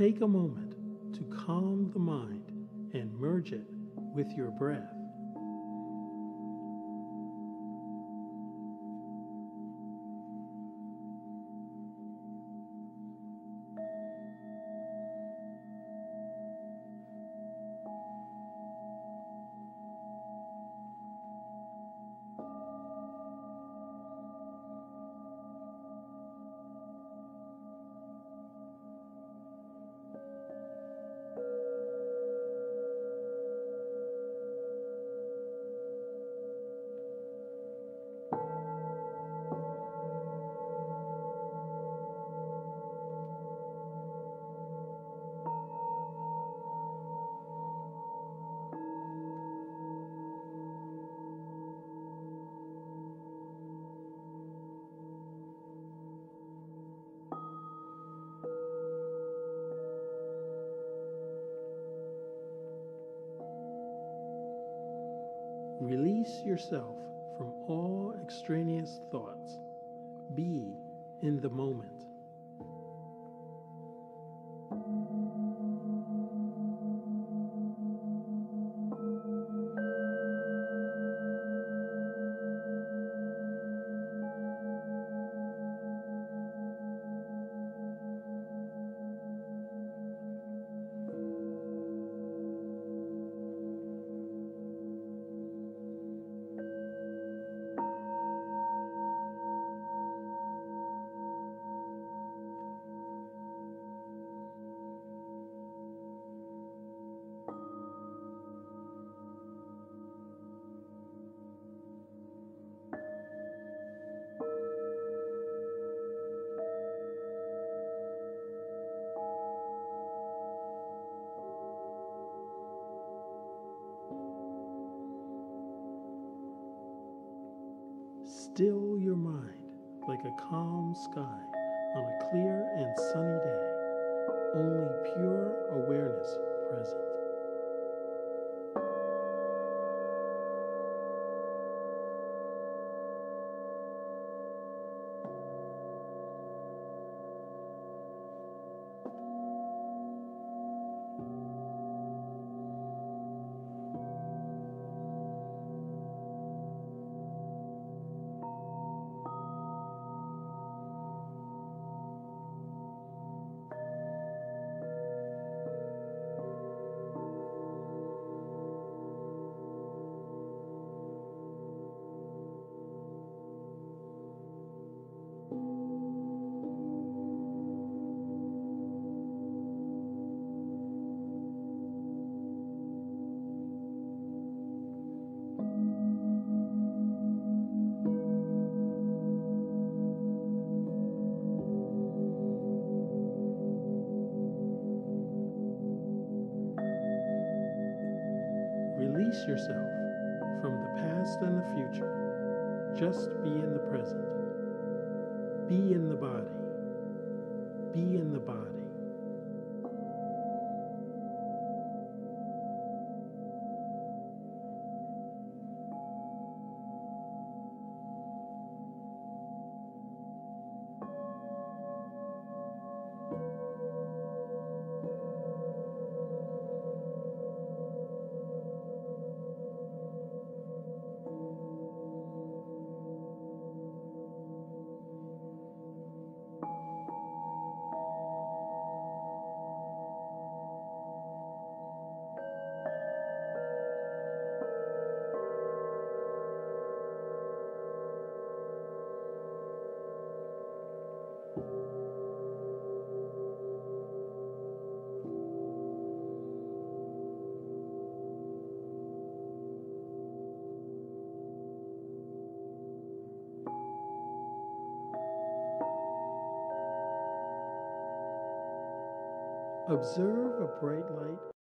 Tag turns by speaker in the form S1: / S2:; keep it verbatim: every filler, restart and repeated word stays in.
S1: take a moment to calm the mind and merge it with your breath. Release yourself from all extraneous thoughts. Be in the moment. Still your mind like a calm sky on a clear and sunny day. Only pure awareness present. Release yourself from the past and the future. Just be in the present. Be in the body. Be in the body. Observe a bright light